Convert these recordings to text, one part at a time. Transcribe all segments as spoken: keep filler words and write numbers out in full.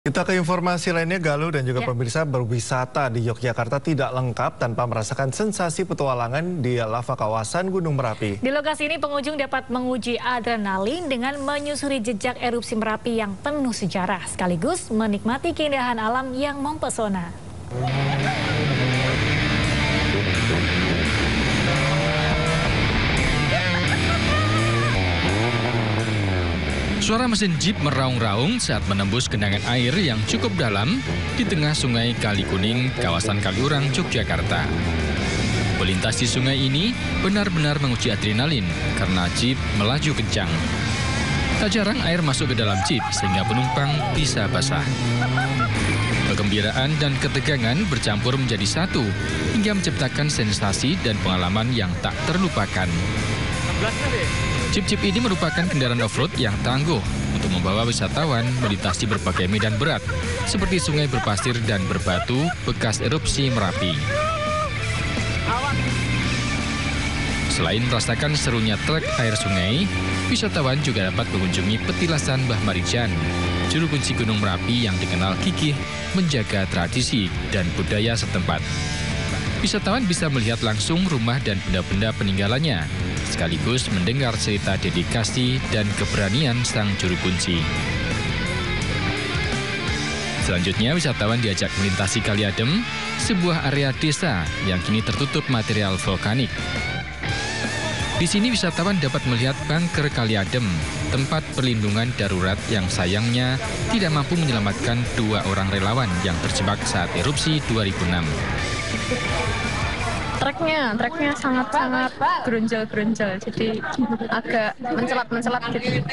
Kita ke informasi lainnya, Galuh dan juga Ya. pemirsa. Berwisata di Yogyakarta tidak lengkap tanpa merasakan sensasi petualangan di lava kawasan Gunung Merapi. Di lokasi ini pengunjung dapat menguji adrenalin dengan menyusuri jejak erupsi Merapi yang penuh sejarah, sekaligus menikmati keindahan alam yang mempesona. Suara mesin jeep meraung-raung saat menembus genangan air yang cukup dalam di tengah sungai Kali Kuning, kawasan Kaliurang, Yogyakarta. Melintas di sungai ini benar-benar menguji adrenalin karena jeep melaju kencang. Tak jarang air masuk ke dalam jeep sehingga penumpang bisa basah. Kegembiraan dan ketegangan bercampur menjadi satu hingga menciptakan sensasi dan pengalaman yang tak terlupakan. Jeep-jeep ini merupakan kendaraan off-road yang tangguh untuk membawa wisatawan melintasi berbagai medan berat seperti sungai berpasir dan berbatu bekas erupsi Merapi. Selain merasakan serunya trek air sungai, wisatawan juga dapat mengunjungi petilasan Mbah Marijan, juru kunci Gunung Merapi yang dikenal gigih menjaga tradisi dan budaya setempat. Wisatawan bisa melihat langsung rumah dan benda-benda peninggalannya, sekaligus mendengar cerita dedikasi dan keberanian sang juru kunci. Selanjutnya, wisatawan diajak melintasi Kali Adem, sebuah area desa yang kini tertutup material vulkanik. Di sini wisatawan dapat melihat bunker Kali Adem, tempat perlindungan darurat yang sayangnya tidak mampu menyelamatkan dua orang relawan yang terjebak saat erupsi dua ribu enam. Treknya, treknya sangat-sangat gerunjal-gerunjal, jadi agak mencelat-mencelat gitu.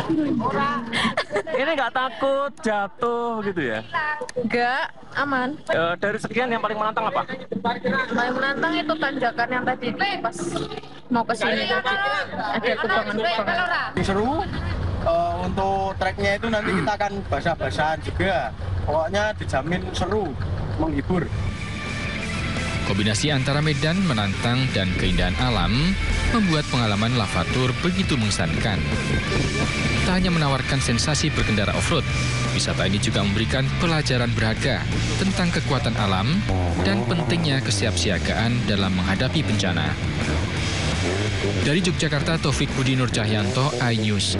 Ini nggak takut jatuh gitu ya? Nggak, aman. E, dari sekian yang paling menantang apa? Paling menantang itu tanjakan yang tadi pas mau ke sini tadi. Ada kubangan-kubangan. Seru, uh, untuk treknya itu nanti kita akan basah-basahan juga. Pokoknya dijamin seru, menghibur. Kombinasi antara medan menantang dan keindahan alam membuat pengalaman lava tour begitu mengesankan. Tak hanya menawarkan sensasi berkendara off-road, wisata ini juga memberikan pelajaran berharga tentang kekuatan alam dan pentingnya kesiapsiagaan dalam menghadapi bencana. Dari Yogyakarta, Taufik Budi Nur Cahyanto, iNews.